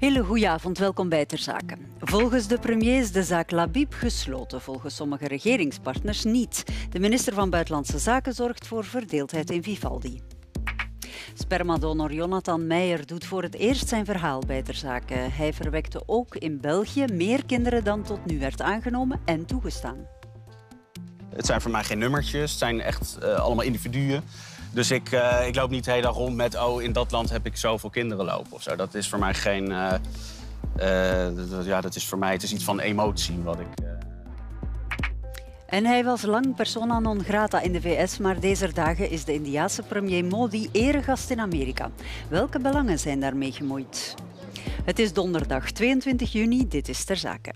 Hele goede avond, welkom bij Ter Zake. Volgens de premier is de zaak Labib gesloten, volgens sommige regeringspartners niet. De minister van Buitenlandse Zaken zorgt voor verdeeldheid in Vivaldi. Spermadonor Jonathan Meijer doet voor het eerst zijn verhaal bij Ter Zake. Hij verwekte ook in België meer kinderen dan tot nu werd aangenomen en toegestaan. Het zijn voor mij geen nummertjes, het zijn echt allemaal individuen. Dus ik loop niet de hele dag rond met, oh, in dat land heb ik zoveel kinderen lopen of zo. Dat is voor mij geen... dat is voor mij, het is iets van emotie wat ik... En hij was lang persona non grata in de VS, maar deze dagen is de Indiase premier Modi eregast in Amerika. Welke belangen zijn daarmee gemoeid? Het is donderdag 22 juni, dit is Ter Zake.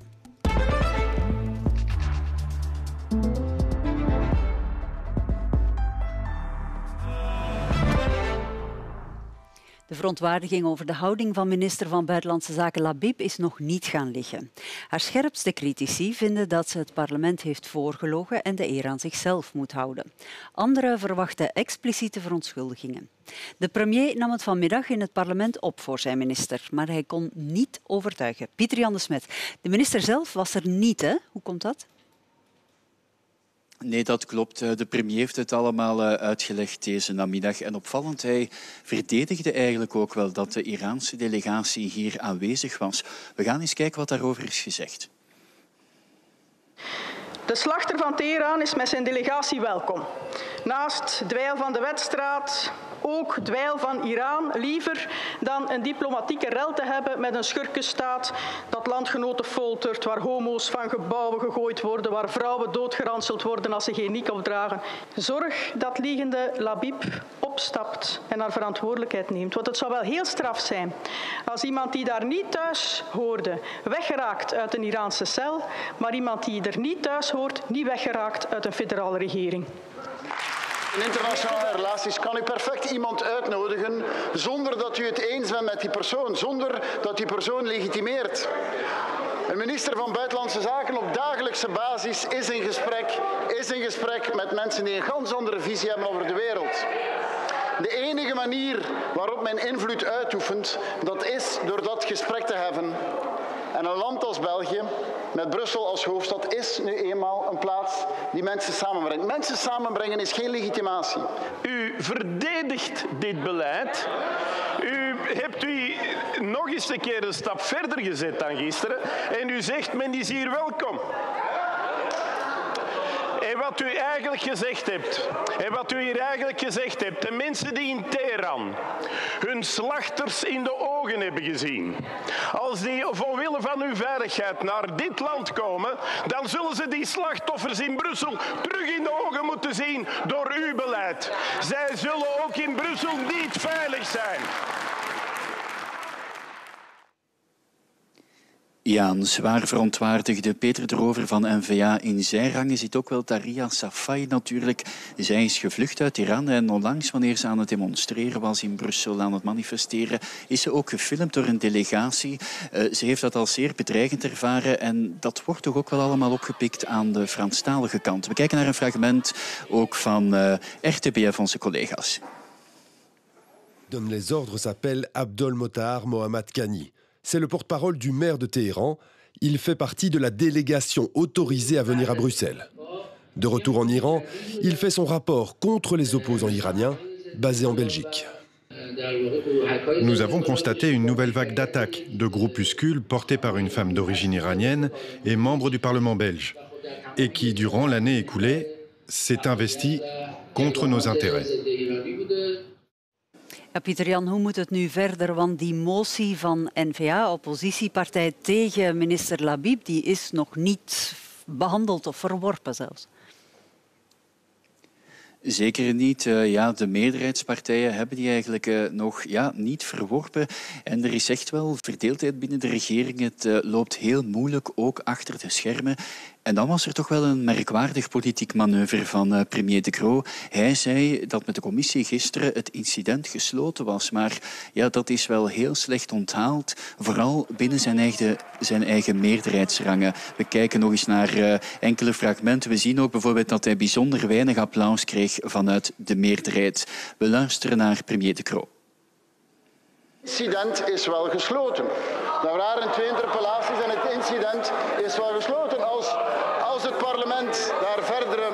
De verontwaardiging over de houding van minister van Buitenlandse Zaken Labib is nog niet gaan liggen. Haar scherpste critici vinden dat ze het parlement heeft voorgelogen en de eer aan zichzelf moet houden. Anderen verwachten expliciete verontschuldigingen. De premier nam het vanmiddag in het parlement op voor zijn minister, maar hij kon niet overtuigen. Pieter-Jan de Smet, de minister zelf was er niet, hè? Hoe komt dat? Nee, dat klopt. De premier heeft het allemaal uitgelegd deze namiddag. En opvallend, hij verdedigde eigenlijk ook wel dat de Iraanse delegatie hier aanwezig was. We gaan eens kijken wat daarover is gezegd. De slachter van Teheran is met zijn delegatie welkom. Naast dweil van de Wetstraat, ook dweil van Iran, liever dan een diplomatieke rel te hebben met een schurkenstaat dat landgenoten foltert, waar homo's van gebouwen gegooid worden, waar vrouwen doodgeranseld worden als ze geen niqab dragen. Zorg dat liegende Labib opstapt en haar verantwoordelijkheid neemt. Want het zou wel heel straf zijn als iemand die daar niet thuis hoorde weggeraakt uit een Iraanse cel, maar iemand die er niet thuis hoort niet weggeraakt uit een federale regering. In internationale relaties kan u perfect iemand uitnodigen zonder dat u het eens bent met die persoon, zonder dat die persoon legitimeert. Een minister van Buitenlandse Zaken op dagelijkse basis is in gesprek met mensen die een ganz andere visie hebben over de wereld. De enige manier waarop men invloed uitoefent, dat is door dat gesprek te hebben. En een land als België, met Brussel als hoofdstad, is nu eenmaal een plaats die mensen samenbrengt. Mensen samenbrengen is geen legitimatie. U verdedigt dit beleid. U hebt nog eens een keer een stap verder gezet dan gisteren. En u zegt, men is hier welkom. En wat u eigenlijk gezegd hebt, de mensen die in Teheran hun slachters in de ogen hebben gezien, als die omwille van hun veiligheid naar dit land komen, dan zullen ze die slachtoffers in Brussel terug in de ogen moeten zien door uw beleid. Zij zullen ook in Brussel niet veilig zijn. Ja, een zwaar verontwaardigde Peter de Rover van N-VA. In zijn rangen zit ook wel Daria Safai natuurlijk. Zij is gevlucht uit Iran en onlangs, wanneer ze aan het demonstreren was in Brussel, aan het manifesteren, is ze ook gefilmd door een delegatie. Ze heeft dat als zeer bedreigend ervaren en dat wordt toch ook wel allemaal opgepikt aan de Franstalige kant. We kijken naar een fragment ook van RTBF, onze collega's. Donne les ordres s'appelle Abdolmotar Mohammad Khani. C'est le porte-parole du maire de Téhéran. Il fait partie de la délégation autorisée à venir à Bruxelles. De retour en Iran, il fait son rapport contre les opposants iraniens, basés en Belgique. Nous avons constaté une nouvelle vague d'attaques de groupuscules portés par une femme d'origine iranienne et membre du Parlement belge, et qui, durant l'année écoulée, s'est investi contre nos intérêts. Ja, Pieter-Jan, hoe moet het nu verder? Want die motie van N-VA, oppositiepartij tegen minister Labib, die is nog niet behandeld of verworpen zelfs. Zeker niet. De meerderheidspartijen hebben die eigenlijk nog niet verworpen. En er is echt wel verdeeldheid binnen de regering. Het loopt heel moeilijk, ook achter de schermen. En dan was er toch wel een merkwaardig politiek manoeuvre van premier De Croo. Hij zei dat met de commissie gisteren het incident gesloten was. Maar ja, dat is wel heel slecht onthaald. Vooral binnen zijn eigen meerderheidsrangen. We kijken nog eens naar enkele fragmenten. We zien ook bijvoorbeeld dat hij bijzonder weinig applaus kreeg vanuit de meerderheid. We luisteren naar premier De Croo. Het incident is wel gesloten. Er waren 2 interpellaties en het incident is wel gesloten. Als het parlement daar verdere...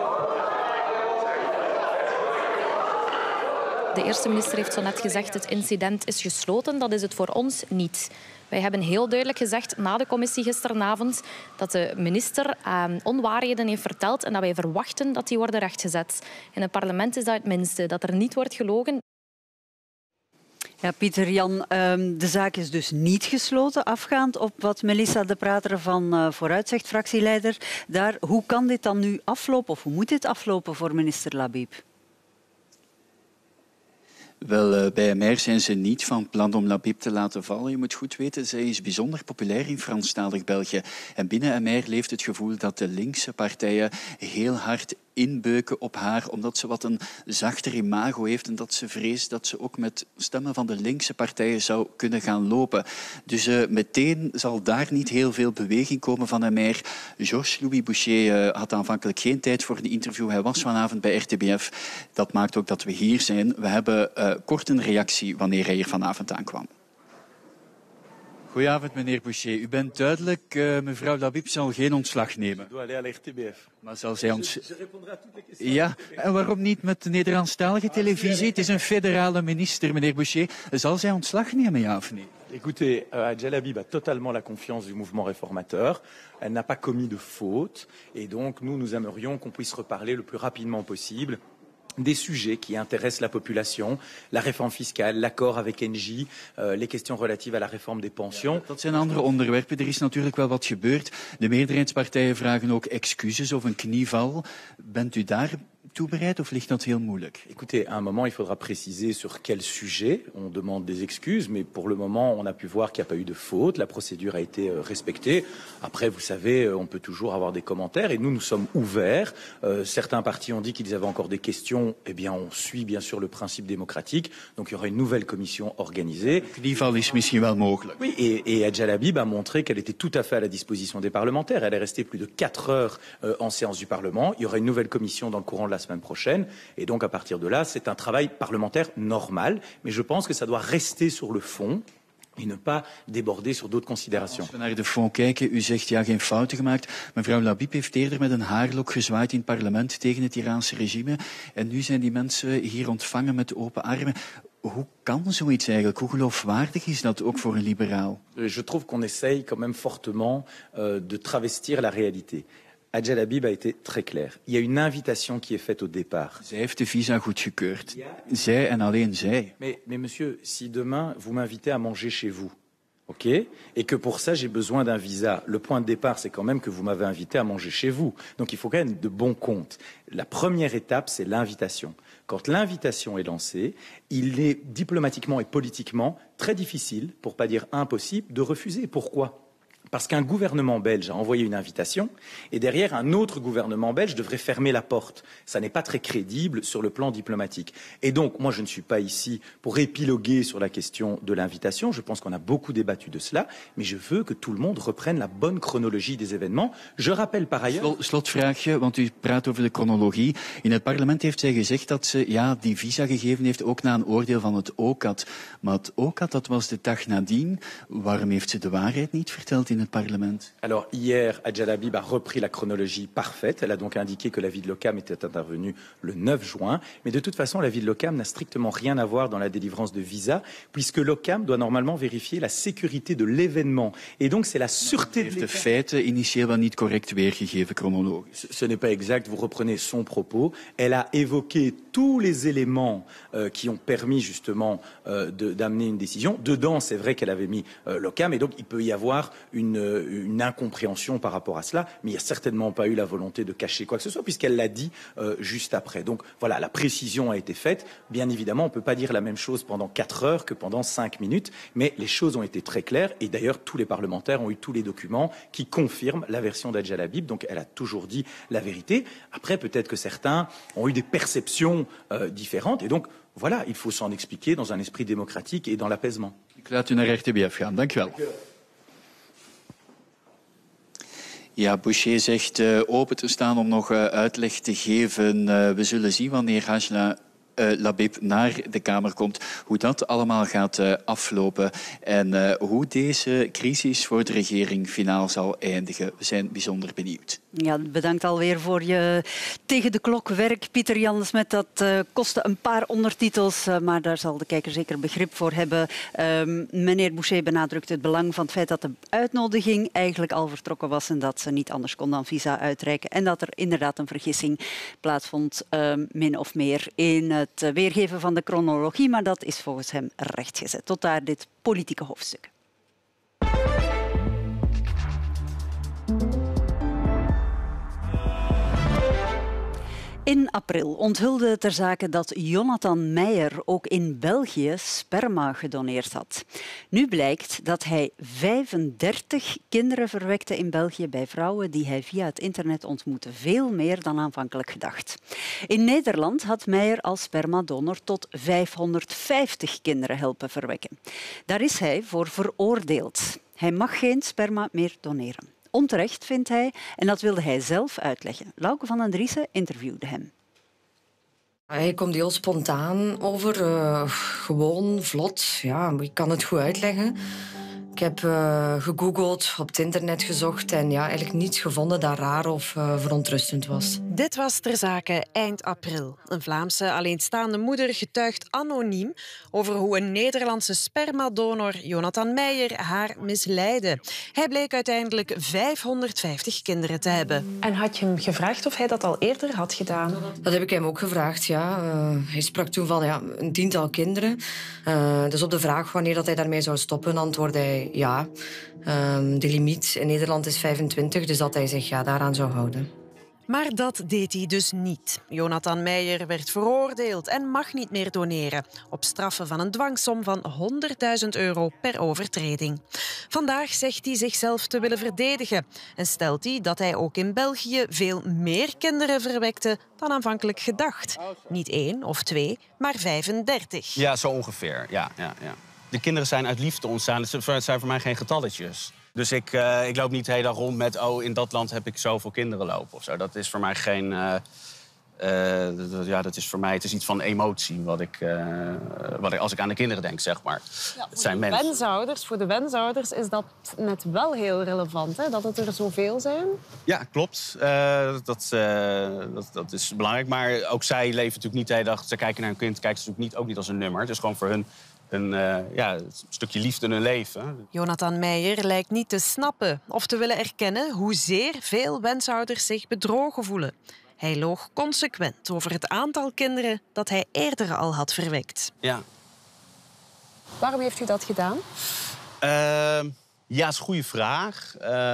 De eerste minister heeft zo net gezegd het incident is gesloten. Dat is het voor ons niet. Wij hebben heel duidelijk gezegd na de commissie gisteravond dat de minister onwaarheden heeft verteld en dat wij verwachten dat die worden rechtgezet. In het parlement is dat het minste, dat er niet wordt gelogen. Ja, Pieter-Jan, de zaak is dus niet gesloten, afgaand op wat Melissa de Prater van Vooruit zegt, fractieleider. Hoe kan dit dan nu aflopen, of hoe moet dit aflopen voor minister Labib? Wel, bij MR zijn ze niet van plan om Labib te laten vallen. Je moet goed weten, zij is bijzonder populair in Franstalig België. En binnen MR leeft het gevoel dat de linkse partijen heel hard inbeuken op haar, omdat ze wat een zachter imago heeft en dat ze vreest dat ze ook met stemmen van de linkse partijen zou kunnen gaan lopen. Dus meteen zal daar niet heel veel beweging komen van MR. Georges-Louis Boucher had aanvankelijk geen tijd voor een interview. Hij was vanavond bij RTBF. Dat maakt ook dat we hier zijn. We hebben kort een reactie wanneer hij hier vanavond aankwam. Goedenavond, meneer Boucher. U bent duidelijk, mevrouw Labib zal geen ontslag nemen. Maar zal zij ons... Ja, en waarom niet met de Nederlandstalige televisie? Het is een federale minister, meneer Boucher. Zal zij ontslag nemen, ja of nee? Écoutez, Adja Labib a totalement la confiance du mouvement réformateur. Elle n'a pas commis de faute. Et donc, nous aimerions qu'on puisse reparler le plus rapidement possible des sujets qui intéressent la population, la réforme fiscale, l'accord avec Engie, les questions relatives à la réforme des pensions. Dat zijn andere onderwerpen. Er is natuurlijk wel wat gebeurd. De meerderheidspartijen vragen ook excuses of een knieval. Bent u daar toe bereid of ligt dat heel moeilijk? Écoutez, à un moment, il faudra préciser sur quel sujet on demande des excuses, mais pour le moment, on a pu voir qu'il n'y a pas eu de faute. La procédure a été respectée. Après, vous savez, on peut toujours avoir des commentaires et nous sommes ouverts. Certains partis ont dit qu'ils avaient encore des questions. Eh bien, on suit bien sûr le principe démocratique. Donc, il y aura une nouvelle commission organisée. Knieval is misschien wel mogelijk. Oui, et Adja Labib a montré qu'elle était tout à fait à la disposition des parlementaires. Elle est restée plus de 4 heures en séance du Parlement. Il y aura une nouvelle commission dans le courant de la semaine prochaine. Et donc, à partir de là, c'est un travail parlementaire normal. Mais je pense que ça doit rester sur le fond et ne pas déborder sur d'autres considérations. Als we naar de fond kijken, u zegt ja, geen fouten gemaakt. Mevrouw Labib heeft eerder met een haarlok gezwaaid in het parlement tegen het Iraanse regime. En nu zijn die mensen hier ontvangen met open armen. Hoe kan zoiets eigenlijk? Hoe geloofwaardig is dat ook voor een liberaal? Je trouve qu'on essaye quand même fortement de travestir la réalité. Adja Labib a été très clair. Il y a une invitation qui est faite au départ. Zij heeft de visa goedgekeurd. Zij en alleen zij. Mais monsieur, si demain vous m'invitez à manger chez vous, ok, et que pour ça j'ai besoin d'un visa, le point de départ c'est quand même que vous m'avez invité à manger chez vous. Donc il faut quand même de bons comptes. La première étape c'est l'invitation. Quand l'invitation est lancée, il est diplomatiquement et politiquement très difficile, pour pas dire impossible, de refuser. Pourquoi ? Parce qu'un gouvernement belge a envoyé une invitation et derrière, un autre gouvernement belge devrait fermer la porte. Ça n'est pas très crédible sur le plan diplomatique. Et donc, moi, je ne suis pas ici pour épiloguer sur la question de l'invitation. Je pense qu'on a beaucoup débattu de cela, mais je veux que tout le monde reprenne la bonne chronologie des événements. Je rappelle par ailleurs... Slotvraagje, want u praat over de chronologie. In het parlement heeft zij gezegd dat ze die visa gegeven heeft, ook na een oordeel van het OCAT. Maar het OCAT, dat was de dag nadien. Waarom heeft ze de waarheid niet verteld in het parlement? Alors, hier, Adja Labib a repris la chronologie parfaite. Elle a donc indiqué que la ville de l'OCAM était intervenue le 9 juin. Mais de toute façon, la ville de l'OCAM n'a strictement rien à voir dans la délivrance de visa, puisque l'OCAM doit normalement vérifier la sécurité de l'événement. Et donc, c'est la sûreté de de feiten initieel wel niet correct weergegeven, chronologisch. Ce n'est pas exact. Vous reprenez son propos. Elle a évoqué tous les éléments qui ont permis justement d'amener une décision. Dedans, c'est vrai qu'elle avait mis l'OCAM, et donc il peut y avoir une incompréhension par rapport à cela, mais il n'y a certainement pas eu la volonté de cacher quoi que ce soit, puisqu'elle l'a dit juste après. Donc voilà, la précision a été faite. Bien évidemment, on ne peut pas dire la même chose pendant 4 heures que pendant 5 minutes, mais les choses ont été très claires, et d'ailleurs, tous les parlementaires ont eu tous les documents qui confirment la version d'Adja Labib, donc elle a toujours dit la vérité. Après, peut-être que certains ont eu des perceptions différentes, et donc voilà, il faut s'en expliquer dans un esprit démocratique et dans l'apaisement. Ik laat u naar RTBF gaan. Dank u wel. Ja, Boucher zegt open te staan om nog uitleg te geven. We zullen zien wanneer Labib naar de Kamer komt, hoe dat allemaal gaat aflopen en hoe deze crisis voor de regering finaal zal eindigen. We zijn bijzonder benieuwd. Ja, bedankt alweer voor je tegen de klok werk, Pieter Jan de Smet. Dat kostte een paar ondertitels, maar daar zal de kijker zeker begrip voor hebben. Meneer Boucher benadrukt het belang van het feit dat de uitnodiging eigenlijk al vertrokken was en dat ze niet anders kon dan visa uitreiken. En dat er inderdaad een vergissing plaatsvond, min of meer, in het weergeven van de chronologie. Maar dat is volgens hem rechtgezet. Tot daar dit politieke hoofdstuk. In april onthulde ter zake dat Jonathan Meijer ook in België sperma gedoneerd had. Nu blijkt dat hij 35 kinderen verwekte in België bij vrouwen die hij via het internet ontmoette. Veel meer dan aanvankelijk gedacht. In Nederland had Meijer als spermadonor tot 550 kinderen helpen verwekken. Daar is hij voor veroordeeld. Hij mag geen sperma meer doneren. Onterecht, vindt hij, en dat wilde hij zelf uitleggen. Lauke van den Driessen interviewde hem. Hij komt heel spontaan over, gewoon, vlot. Ja, ik kan het goed uitleggen. Ik heb gegoogeld, op het internet gezocht en eigenlijk niets gevonden dat raar of verontrustend was. Dit was ter zake eind april. Een Vlaamse alleenstaande moeder getuigt anoniem over hoe een Nederlandse spermadonor, Jonathan Meijer, haar misleidde. Hij bleek uiteindelijk 550 kinderen te hebben. En had je hem gevraagd of hij dat al eerder had gedaan? Dat heb ik hem ook gevraagd, ja. Hij sprak toen van een 10-tal kinderen. Dus op de vraag wanneer dat hij daarmee zou stoppen, antwoordde hij ja. De limiet in Nederland is 25, dus dat hij zich daaraan zou houden. Maar dat deed hij dus niet. Jonathan Meijer werd veroordeeld en mag niet meer doneren, op straffen van een dwangsom van €100.000 per overtreding. Vandaag zegt hij zichzelf te willen verdedigen en stelt hij dat hij ook in België veel meer kinderen verwekte dan aanvankelijk gedacht. Niet 1 of 2, maar 35. Ja, zo ongeveer. Ja. De kinderen zijn uit liefde ontstaan. Het zijn voor mij geen getalletjes. Dus ik loop niet heel erg rond met... in dat land heb ik zoveel kinderen lopen of zo. Dat is voor mij geen... dat is voor mij... Het is iets van emotie wat ik als ik aan de kinderen denk, zeg maar. Ja, het zijn mensen. Voor de wensouders is dat net wel heel relevant, hè? Dat het er zoveel zijn. Ja, klopt. Dat is belangrijk. Maar ook zij leven natuurlijk niet de hele dag... Ze kijken naar hun kind, kijken ze natuurlijk ook niet als een nummer. Het is gewoon voor hun... een stukje liefde in hun leven. Jonathan Meijer lijkt niet te snappen of te willen erkennen hoezeer veel wensouders zich bedrogen voelen. Hij loog consequent over het aantal kinderen dat hij eerder al had verwekt. Ja. Waarom heeft u dat gedaan? Dat is een goede vraag.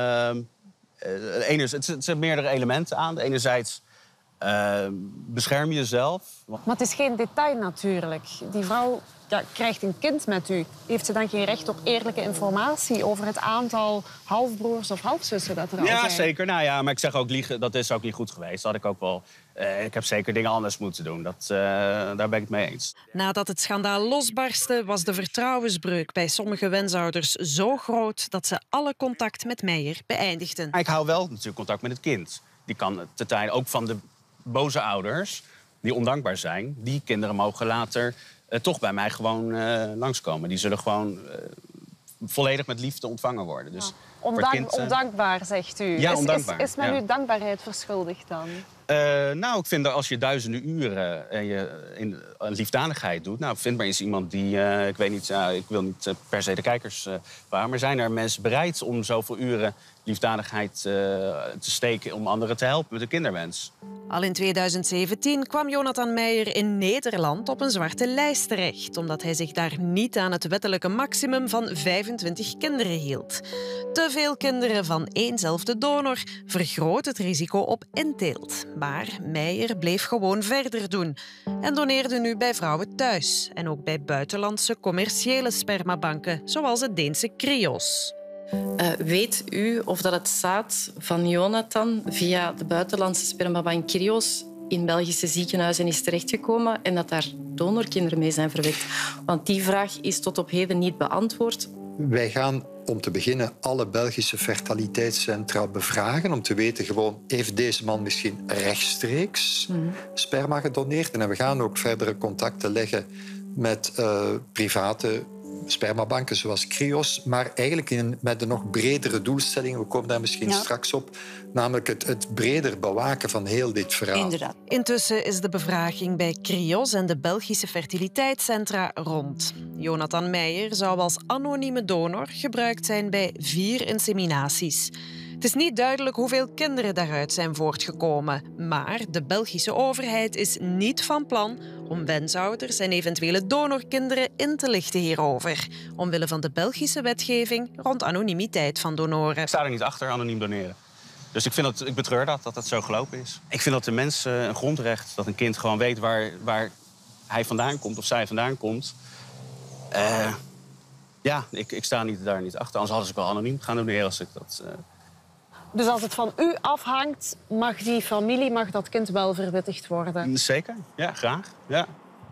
Het zijn meerdere elementen aan. Enerzijds bescherm je jezelf. Maar het is geen detail natuurlijk. Die vrouw krijgt een kind met u. Heeft ze dan geen recht op eerlijke informatie over het aantal halfbroers of halfzussen dat er al zijn? Ja, zeker. Maar ik zeg ook liegen, dat is ook niet goed geweest. Dat had ik ook wel. Ik heb zeker dingen anders moeten doen. Daar ben ik het mee eens. Nadat het schandaal losbarstte, was de vertrouwensbreuk bij sommige wensouders zo groot dat ze alle contact met Meijer beëindigden. Ik hou wel natuurlijk contact met het kind. Die kan ten tijde ook van de boze ouders, die ondankbaar zijn. Die kinderen mogen later toch bij mij gewoon langskomen. Die zullen gewoon volledig met liefde ontvangen worden. Dus ondankbaar, zegt u. Ja, ondankbaar. Is men u dankbaarheid verschuldigd dan? Ik vind dat als je duizenden uren in liefdadigheid doet... vind maar eens iemand die... ik weet niet, ik wil niet per se de kijkers vragen... maar zijn er mensen bereid om zoveel uren liefdadigheid te steken... om anderen te helpen met een kinderwens? Al in 2017 kwam Jonathan Meijer in Nederland op een zwarte lijst terecht... omdat hij zich daar niet aan het wettelijke maximum van 25 kinderen hield. Te veel kinderen van éénzelfde donor vergroot het risico op inteelt. Maar Meijer bleef gewoon verder doen en doneerde nu bij vrouwen thuis en ook bij buitenlandse commerciële spermabanken, zoals het Deense Krios. Weet u of dat het zaad van Jonathan via de buitenlandse spermabank Krios in Belgische ziekenhuizen is terechtgekomen en dat daar donorkinderen mee zijn verwekt? Want die vraag is tot op heden niet beantwoord. Wij gaan om te beginnen alle Belgische fertiliteitscentra bevragen om te weten gewoon, heeft deze man misschien rechtstreeks sperma gedoneerd? En we gaan ook verdere contacten leggen met private spermabanken zoals Krios, maar eigenlijk met een nog bredere doelstelling, we komen daar misschien straks op, namelijk het breder bewaken van heel dit verhaal. Inderdaad. Intussen is de bevraging bij Krios en de Belgische fertiliteitscentra rond. Jonathan Meijer zou als anonieme donor gebruikt zijn bij 4 inseminaties. Het is niet duidelijk hoeveel kinderen daaruit zijn voortgekomen, maar de Belgische overheid is niet van plan om wensouders en eventuele donorkinderen in te lichten hierover, omwille van de Belgische wetgeving rond anonimiteit van donoren. Ik sta er niet achter, anoniem doneren. Dus ik betreur dat het zo gelopen is. Ik vind dat de mens een grondrecht, dat een kind gewoon weet waar hij vandaan komt of zij vandaan komt. Ik sta daar niet achter. Anders hadden ze wel anoniem gaan doneren als ik dat... Dus als het van u afhangt, mag die familie, mag dat kind wel verwittigd worden? Zeker, ja, graag. Ja.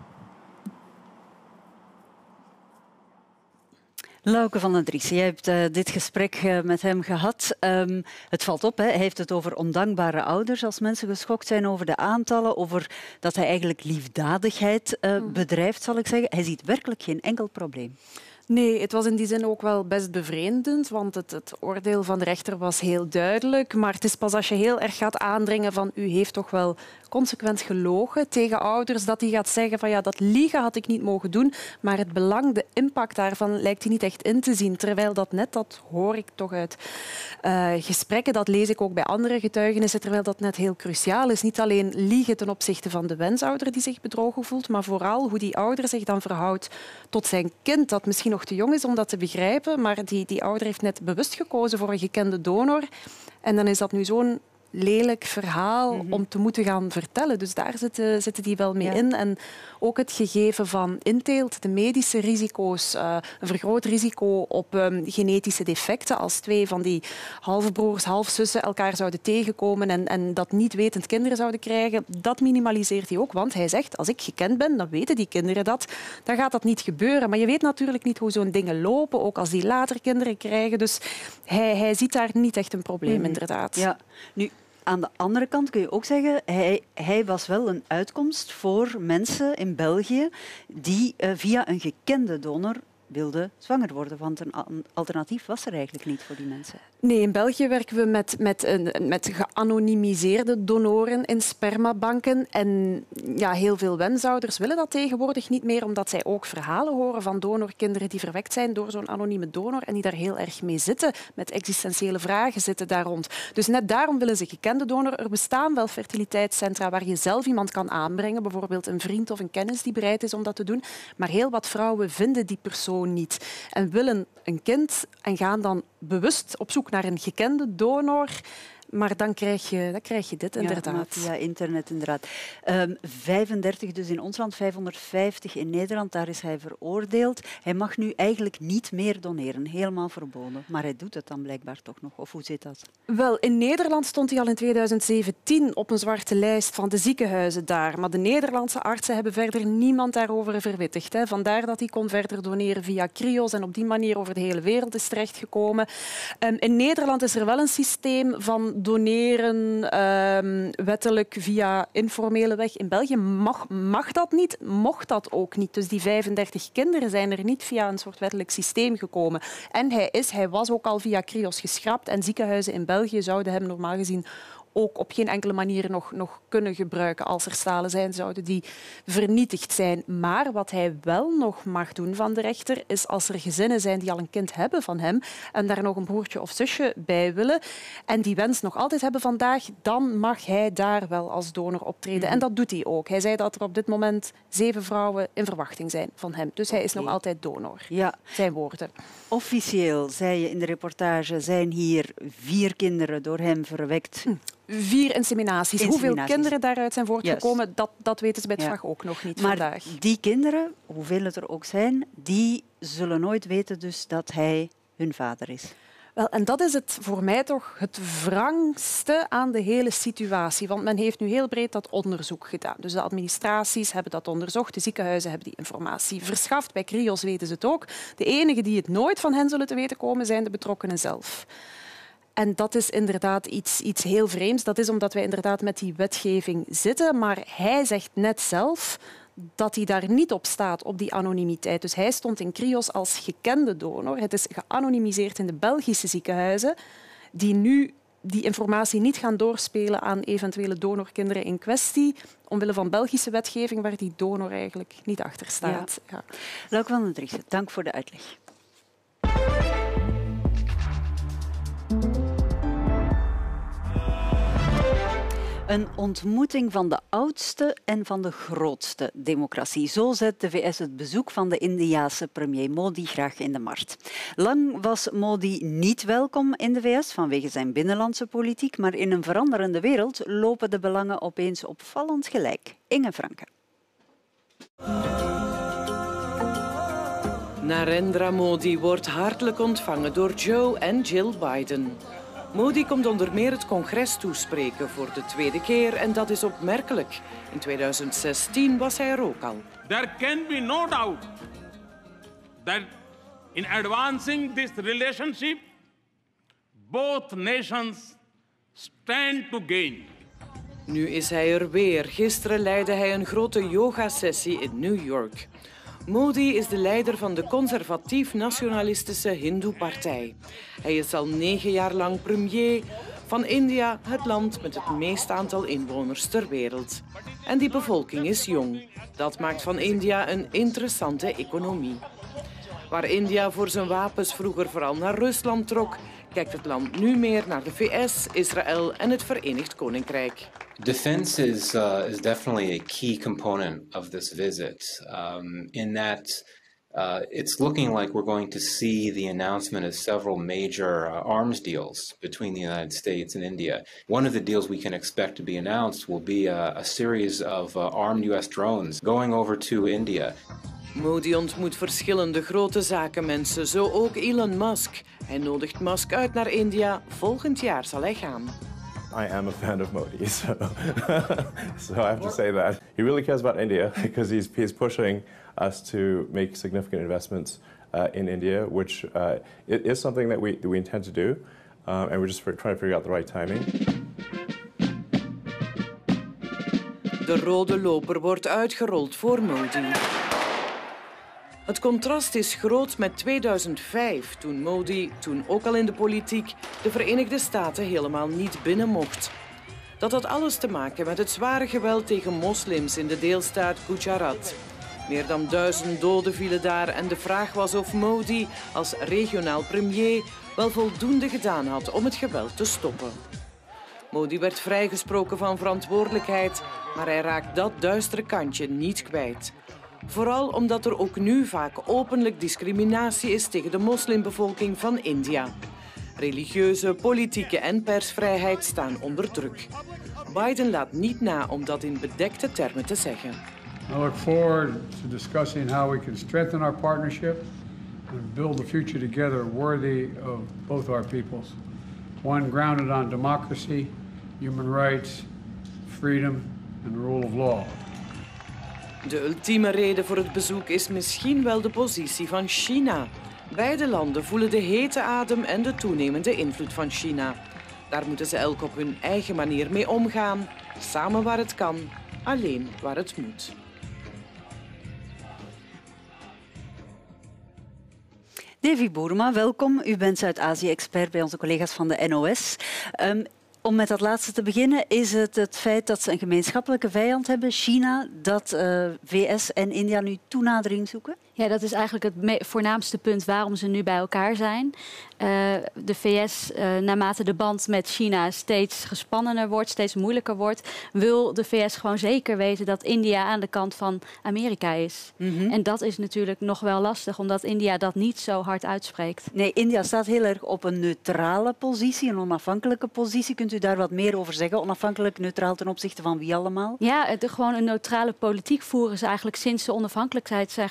Lauke van den Driessen, jij hebt dit gesprek met hem gehad. Het valt op, hè? Hij heeft het over ondankbare ouders als mensen geschokt zijn over de aantallen, over dat hij eigenlijk liefdadigheid bedrijft, zal ik zeggen. Hij ziet werkelijk geen enkel probleem. Nee, het was in die zin ook wel best bevreemdend, want het oordeel van de rechter was heel duidelijk. Maar het is pas als je heel erg gaat aandringen van u heeft toch wel consequent gelogen tegen ouders, dat hij gaat zeggen van ja, dat liegen had ik niet mogen doen, maar het belang, de impact daarvan lijkt hij niet echt in te zien. Terwijl dat hoor ik toch uit gesprekken, dat lees ik ook bij andere getuigenissen, terwijl dat net heel cruciaal is. Niet alleen liegen ten opzichte van de wensouder die zich bedrogen voelt, maar vooral hoe die ouder zich dan verhoudt tot zijn kind, dat misschien nog te jong is om dat te begrijpen, maar die ouder heeft net bewust gekozen voor een gekende donor. En dan is dat nu zo'n lelijk verhaal om te moeten gaan vertellen. Dus daar zitten die wel mee in. En ook het gegeven van inteelt, de medische risico's, een vergroot risico op genetische defecten. Als 2 van die halfbroers, halfzussen elkaar zouden tegenkomen en dat niet wetend kinderen zouden krijgen, dat minimaliseert hij ook. Want hij zegt, als ik gekend ben, dan weten die kinderen dat. Dan gaat dat niet gebeuren. Maar je weet natuurlijk niet hoe zo'n dingen lopen, ook als die later kinderen krijgen. Dus hij ziet daar niet echt een probleem, inderdaad. Ja. Nu, aan de andere kant kun je ook zeggen, hij was wel een uitkomst voor mensen in België die via een gekende donor wilden zwanger worden. Want een alternatief was er eigenlijk niet voor die mensen. Nee, in België werken we met geanonimiseerde donoren in spermabanken. En ja, heel veel wensouders willen dat tegenwoordig niet meer, omdat zij ook verhalen horen van donorkinderen die verwekt zijn door zo'n anonieme donor en die daar heel erg mee zitten, met existentiële vragen zitten daar rond. Dus net daarom willen ze gekende donor. Er bestaan wel fertiliteitscentra waar je zelf iemand kan aanbrengen, bijvoorbeeld een vriend of een kennis die bereid is om dat te doen. Maar heel wat vrouwen vinden die persoon niet en willen een kind en gaan dan bewust op zoek naar een gekende donor. Maar dan krijg je dit, inderdaad. Ja, via internet, inderdaad. 35 dus in ons land, 550 in Nederland. Daar is hij veroordeeld. Hij mag nu eigenlijk niet meer doneren. Helemaal verboden. Maar hij doet het dan blijkbaar toch nog. Of hoe zit dat? Wel, in Nederland stond hij al in 2017 op een zwarte lijst van de ziekenhuizen daar. Maar de Nederlandse artsen hebben verder niemand daarover verwittigd. Vandaar dat hij kon verder doneren via Krios en op die manier over de hele wereld is terechtgekomen. In Nederland is er wel een systeem van doneren wettelijk via informele weg. In België mag dat niet, mocht dat ook niet. Dus die 35 kinderen zijn er niet via een soort wettelijk systeem gekomen. En hij was ook al via Krios geschrapt en ziekenhuizen in België zouden hem normaal gezien ook op geen enkele manier nog kunnen gebruiken. Als er stalen zijn, zouden die vernietigd zijn. Maar wat hij wel nog mag doen van de rechter, is als er gezinnen zijn die al een kind hebben van hem en daar nog een broertje of zusje bij willen en die wens nog altijd hebben vandaag, dan mag hij daar wel als donor optreden. En dat doet hij ook. Hij zei dat er op dit moment 7 vrouwen in verwachting zijn van hem. Dus hij is nog altijd donor. Ja. Zijn woorden. Officieel, zei je in de reportage, zijn hier 4 kinderen door hem verwekt. 4 inseminaties. Hoeveel kinderen daaruit zijn voortgekomen, dat weten ze bij het VAG ook nog niet vandaag. Die kinderen, hoeveel het er ook zijn, die zullen nooit weten dus dat hij hun vader is. Wel, en dat is het voor mij toch het wrangste aan de hele situatie. Want men heeft nu heel breed dat onderzoek gedaan. Dus de administraties hebben dat onderzocht, de ziekenhuizen hebben die informatie verschaft. Bij Krios weten ze het ook. De enigen die het nooit van hen zullen te weten komen, zijn de betrokkenen zelf. En dat is inderdaad iets heel vreemds. Dat is omdat wij inderdaad met die wetgeving zitten. Maar hij zegt net zelf dat hij daar niet op staat, op die anonimiteit. Dus hij stond in Krios als gekende donor. Het is geanonimiseerd in de Belgische ziekenhuizen, die nu die informatie niet gaan doorspelen aan eventuele donorkinderen in kwestie, omwille van Belgische wetgeving, waar die donor eigenlijk niet achter staat. Ja. Lauk van den Driessen, dank voor de uitleg. Een ontmoeting van de oudste en van de grootste democratie. Zo zet de VS het bezoek van de Indiase premier Modi graag in de markt. Lang was Modi niet welkom in de VS vanwege zijn binnenlandse politiek, maar in een veranderende wereld lopen de belangen opeens opvallend gelijk. Inge Franke. Narendra Modi wordt hartelijk ontvangen door Joe en Jill Biden. Modi komt onder meer het congres toespreken voor de tweede keer en dat is opmerkelijk. In 2016 was hij er ook al. There can be no doubt that in advancing this relationship, both nations stand to gain. Nu is hij er weer. Gisteren leidde hij een grote yogasessie in New York. Modi is de leider van de conservatief-nationalistische Hindoe-partij. Hij is al 9 jaar lang premier van India, het land met het meeste aantal inwoners ter wereld. En die bevolking is jong. Dat maakt van India een interessante economie. Waar India voor zijn wapens vroeger vooral naar Rusland trok, kijkt het land nu meer naar de VS, Israël en het Verenigd Koninkrijk. Defense is definitely a key component of this visit, in that it's looking like we're going to see the announcement of several major arms deals between the United States and India. One of the deals we can expect to be announced will be a series of armed US drones going over to India. Modi ontmoet verschillende grote zakenmensen, zo ook Elon Musk. Hij nodigt Musk uit naar India. Volgend jaar zal hij gaan. I am a fan of Modi, so I have to say that. He really cares about India because he's pushing us to make significant investments in India, which it is something that we intend to do, and we're just trying to figure out the right timing. De rode loper wordt uitgerold voor Modi. Het contrast is groot met 2005, toen Modi, toen ook al in de politiek, de Verenigde Staten helemaal niet binnen mocht. Dat had alles te maken met het zware geweld tegen moslims in de deelstaat Gujarat. Meer dan 1000 doden vielen daar en de vraag was of Modi als regionaal premier wel voldoende gedaan had om het geweld te stoppen. Modi werd vrijgesproken van verantwoordelijkheid, maar hij raakt dat duistere kantje niet kwijt. Vooral omdat er ook nu vaak openlijk discriminatie is tegen de moslimbevolking van India. Religieuze, politieke en persvrijheid staan onder druk. Biden laat niet na om dat in bedekte termen te zeggen. I look forward to discussing how we can strengthen our partnership and build a future together worthy of both our peoples. One grounded on democracy, human rights, freedom and the rule of law. De ultieme reden voor het bezoek is misschien wel de positie van China. Beide landen voelen de hete adem en de toenemende invloed van China. Daar moeten ze elk op hun eigen manier mee omgaan. Samen waar het kan, alleen waar het moet. Davy Boerma, welkom. U bent Zuid-Azië-expert bij onze collega's van de NOS. Om met dat laatste te beginnen, is het feit dat ze een gemeenschappelijke vijand hebben, China, dat VS en India nu toenadering zoeken? Ja, dat is eigenlijk het voornaamste punt waarom ze nu bij elkaar zijn. De VS, naarmate de band met China steeds gespannener wordt, steeds moeilijker wordt, wil de VS gewoon zeker weten dat India aan de kant van Amerika is. En dat is natuurlijk nog wel lastig, omdat India dat niet zo hard uitspreekt. Nee, India staat heel erg op een neutrale positie, een onafhankelijke positie. Kunt u daar wat meer over zeggen? Onafhankelijk, neutraal ten opzichte van wie allemaal? Ja, gewoon een neutrale politiek voeren ze eigenlijk sinds ze onafhankelijkheid zijn geworden in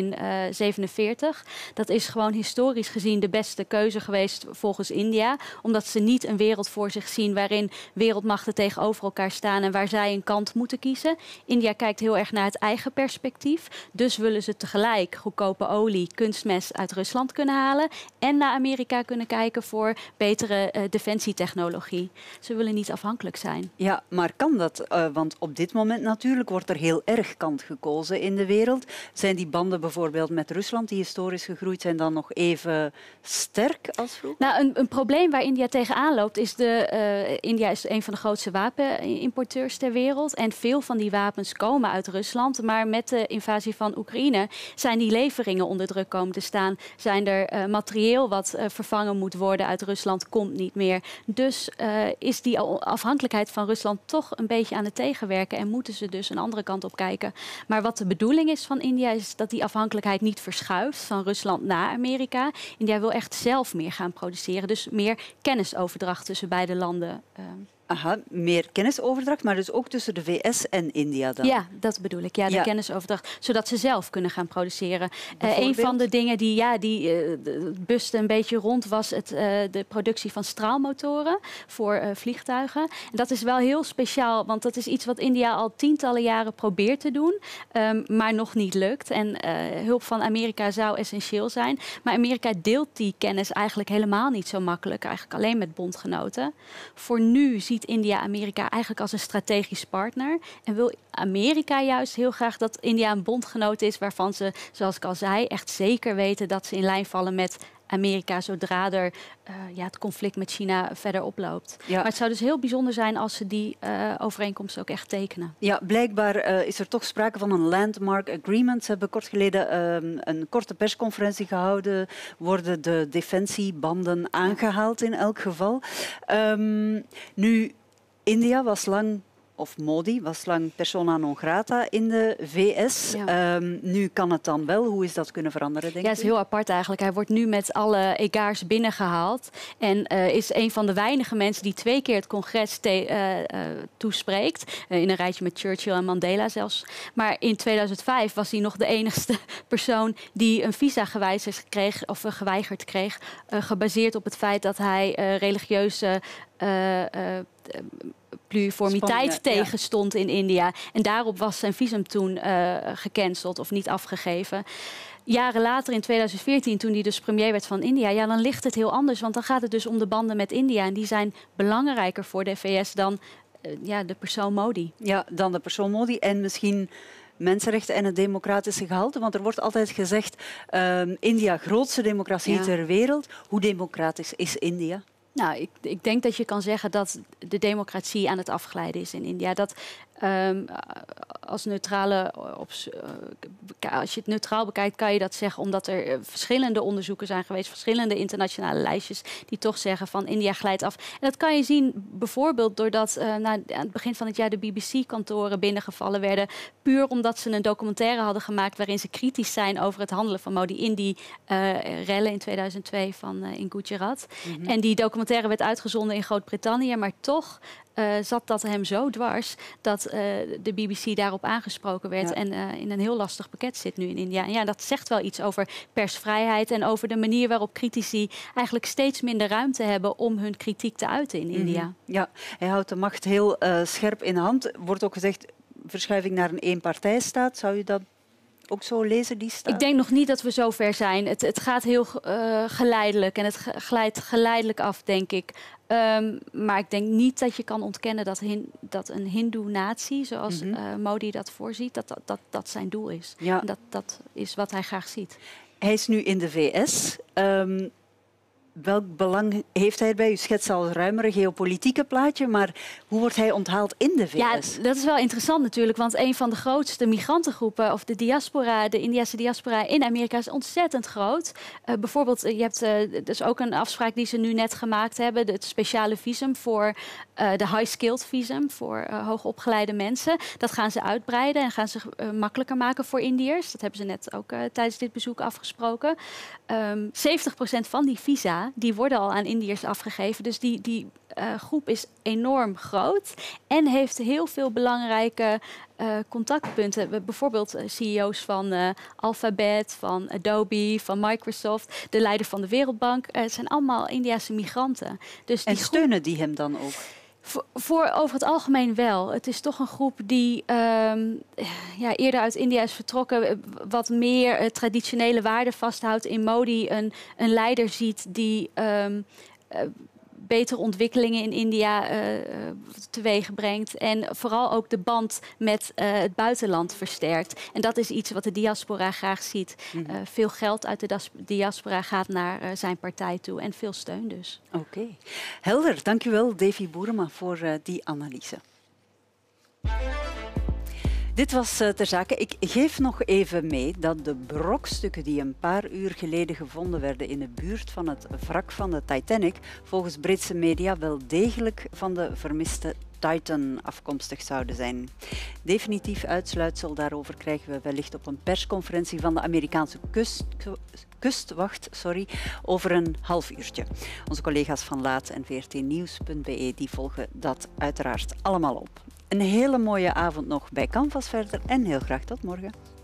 1947. Dat is gewoon historisch gezien de beste keuze geweest volgens India. Omdat ze niet een wereld voor zich zien waarin wereldmachten tegenover elkaar staan en waar zij een kant moeten kiezen. India kijkt heel erg naar het eigen perspectief. Dus willen ze tegelijk goedkope olie, kunstmest uit Rusland kunnen halen en naar Amerika kunnen kijken voor betere defensietechnologie. Ze willen niet afhankelijk zijn. Ja, maar kan dat? Want op dit moment natuurlijk wordt er heel erg kant gekozen in de wereld. Zijn die banden bijvoorbeeld met Rusland, die historisch gegroeid zijn, dan nog even sterk als vroeger? Nou, een probleem waar India tegenaan loopt is India is een van de grootste wapenimporteurs ter wereld. En veel van die wapens komen uit Rusland. Maar met de invasie van Oekraïne zijn die leveringen onder druk komen te staan. Zijn er materieel wat vervangen moet worden uit Rusland, komt niet meer. Dus is die afhankelijkheid van Rusland toch een beetje aan het tegenwerken. En moeten ze dus een andere kant op kijken. Maar wat de bedoeling is van India is dat die afhankelijkheid niet verschuift van Rusland naar Amerika. India wil echt zelf meer gaan produceren. Dus meer kennisoverdracht tussen beide landen. Aha, meer kennisoverdracht, maar dus ook tussen de VS en India dan? Ja, dat bedoel ik. Ja, de kennisoverdracht, zodat ze zelf kunnen gaan produceren. Een van de dingen die buste een beetje rond was de productie van straalmotoren voor vliegtuigen. En dat is wel heel speciaal, want dat is iets wat India al tientallen jaren probeert te doen, maar nog niet lukt. En hulp van Amerika zou essentieel zijn. Maar Amerika deelt die kennis eigenlijk helemaal niet zo makkelijk, eigenlijk alleen met bondgenoten. Voor nu ziet India Amerika eigenlijk als een strategisch partner. En wil Amerika juist heel graag dat India een bondgenoot is waarvan ze, zoals ik al zei, echt zeker weten dat ze in lijn vallen met Amerika zodra er het conflict met China verder oploopt. Ja. Maar het zou dus heel bijzonder zijn als ze die overeenkomst ook echt tekenen. Ja, blijkbaar is er toch sprake van een landmark agreement. Ze hebben kort geleden een korte persconferentie gehouden. Worden de defensiebanden aangehaald in elk geval. Nu, India was lang... Of Modi was lang persona non grata in de VS. Ja. Nu kan het dan wel. Hoe is dat kunnen veranderen, denk je? Ja, het is heel apart eigenlijk. Hij wordt nu met alle egaars binnengehaald. En is een van de weinige mensen die 2 keer het congres toespreekt. In een rijtje met Churchill en Mandela zelfs. Maar in 2005 was hij nog de enigste persoon die een visa geweigerd kreeg. Gebaseerd op het feit dat hij religieuze... pluriformiteit tegenstond in India. En daarop was zijn visum toen gecanceld of niet afgegeven. Jaren later, in 2014, toen hij dus premier werd van India, dan ligt het heel anders. Want dan gaat het dus om de banden met India. En die zijn belangrijker voor de VS dan de persoon Modi. Ja, dan de persoon Modi en misschien... mensenrechten en het democratische gehalte. Want er wordt altijd gezegd, India, grootste democratie ter wereld. Hoe democratisch is India? Nou, ik denk dat je kan zeggen dat de democratie aan het afglijden is in India. Dat als je het neutraal bekijkt, kan je dat zeggen omdat er verschillende onderzoeken zijn geweest, verschillende internationale lijstjes die toch zeggen van India glijdt af. En dat kan je zien bijvoorbeeld doordat aan het begin van het jaar de BBC-kantoren binnengevallen werden, puur omdat ze een documentaire hadden gemaakt waarin ze kritisch zijn over het handelen van Modi in die rellen in 2002 in Gujarat. Mm-hmm. En die documentaire werd uitgezonden in Groot-Brittannië, maar toch zat dat hem zo dwars dat de BBC daarop aangesproken werd en in een heel lastig pakket zit nu in India. En ja, dat zegt wel iets over persvrijheid en over de manier waarop critici eigenlijk steeds minder ruimte hebben om hun kritiek te uiten in India. Mm-hmm. Ja, hij houdt de macht heel scherp in de hand. Wordt ook gezegd, verschuiving naar een eenpartijstaat. Zou je dat ook zo lezen, die staat? Ik denk nog niet dat we zo ver zijn. Het gaat heel geleidelijk en het glijdt geleidelijk af, denk ik. Maar ik denk niet dat je kan ontkennen dat een hindoe-natie, zoals Modi dat voorziet, dat zijn doel is. Ja. En dat is wat hij graag ziet. Hij is nu in de VS. Welk belang heeft hij erbij? U schetst al een ruimere geopolitieke plaatje, maar hoe wordt hij onthaald in de VS? Ja, dat is wel interessant natuurlijk, want een van de grootste migrantengroepen, of de diaspora, de Indiase diaspora in Amerika, is ontzettend groot. Bijvoorbeeld, je hebt dus ook een afspraak die ze nu net gemaakt hebben, het speciale visum voor de high-skilled visum voor hoogopgeleide mensen. Dat gaan ze uitbreiden en gaan ze makkelijker maken voor Indiërs. Dat hebben ze net ook tijdens dit bezoek afgesproken. 70% van die visa's India, die worden al aan Indiërs afgegeven. Dus die groep is enorm groot en heeft heel veel belangrijke contactpunten. Bijvoorbeeld CEO's van Alphabet, van Adobe, van Microsoft, de leider van de Wereldbank. Het zijn allemaal Indiase migranten. Dus en steunen die hem dan ook? Over het algemeen wel. Het is toch een groep die eerder uit India is vertrokken, wat meer traditionele waarden vasthoudt. In Modi een leider ziet die betere ontwikkelingen in India teweeg brengt. En vooral ook de band met het buitenland versterkt. En dat is iets wat de diaspora graag ziet. Veel geld uit de diaspora gaat naar zijn partij toe. En veel steun dus. Oké. Helder. Dank u wel, Davy Boerema, voor die analyse. Dit was ter zake. Ik geef nog even mee dat de brokstukken die een paar uur geleden gevonden werden in de buurt van het wrak van de Titanic volgens Britse media wel degelijk van de vermiste Titan afkomstig zouden zijn. Definitief uitsluitsel daarover krijgen we wellicht op een persconferentie van de Amerikaanse kustwacht over een half uurtje. Onze collega's van Laat en vrtnieuws.be die volgen dat uiteraard allemaal op. Een hele mooie avond nog bij Canvas verder en heel graag tot morgen.